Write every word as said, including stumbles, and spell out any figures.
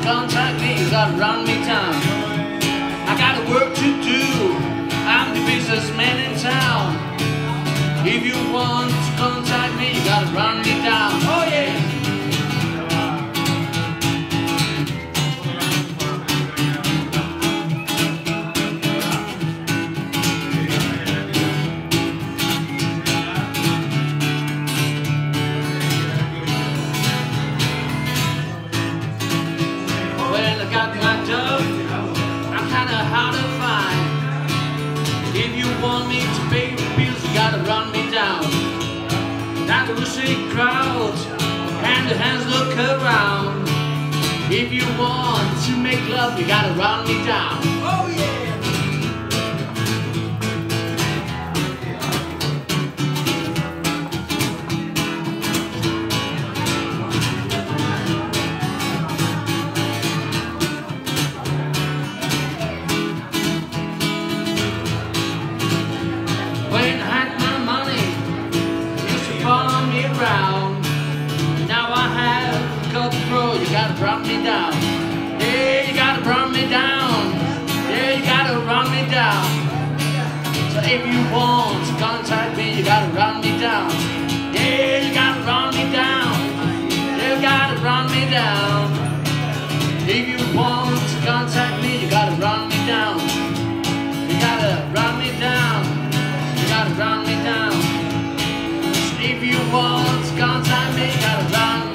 contact me, you gotta run me down. I got work to do, I'm the businessman in town. If you want to contact me, you gotta run me down. Oh yeah! Well, I got my job, I'm kinda hard to find. If you want me to pay the bills, you gotta run me down. Now the rusty crowd and the hands look around. If you want to make love, you gotta run me down. Oh yeah! When I had my money, you used to follow me around. Now I have got the pro, you gotta run me down. Yeah, you gotta run me down. Yeah, you gotta run me down. So if you want to contact me, you gotta run me down. Yeah, you gotta run me down. Yeah, you gotta run me down. If you want to contact me, you gotta run me down. You gotta run me down. You gotta run me down. If you want to contact me, you gotta run me down.